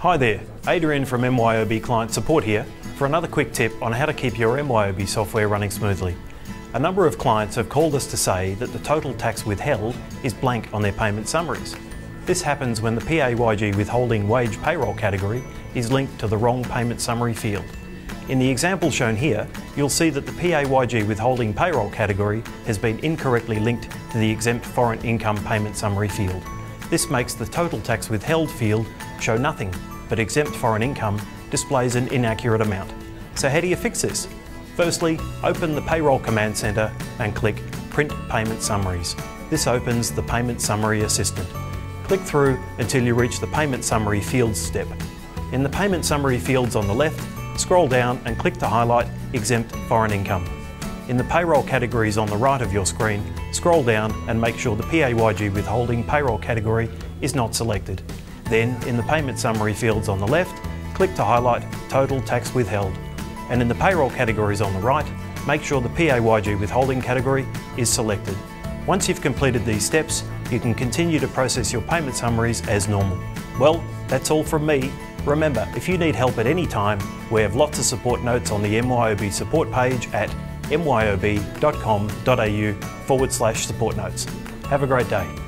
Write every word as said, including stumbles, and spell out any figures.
Hi there, Adrian from M Y O B Client Support here for another quick tip on how to keep your M Y O B software running smoothly. A number of clients have called us to say that the total tax withheld is blank on their payment summaries. This happens when the P A Y G withholding wage payroll category is linked to the wrong payment summary field. In the example shown here, you'll see that the P A Y G withholding payroll category has been incorrectly linked to the exempt foreign income payment summary field. This makes the total tax withheld field show nothing, but exempt foreign income displays an inaccurate amount. So how do you fix this? Firstly, open the Payroll Command Center and click Print Payment Summaries. This opens the Payment Summary Assistant. Click through until you reach the Payment Summary Fields step. In the Payment Summary fields on the left, scroll down and click to highlight Exempt Foreign Income. In the payroll categories on the right of your screen, scroll down and make sure the P A Y G withholding payroll category is not selected. Then, in the Payment Summary fields on the left, click to highlight Total Tax Withheld. And in the payroll categories on the right, make sure the P A Y G withholding category is selected. Once you've completed these steps, you can continue to process your payment summaries as normal. Well, that's all from me. Remember, if you need help at any time, we have lots of support notes on the M Y O B support page at m y o b dot com dot a u forward slash support notes. Have a great day.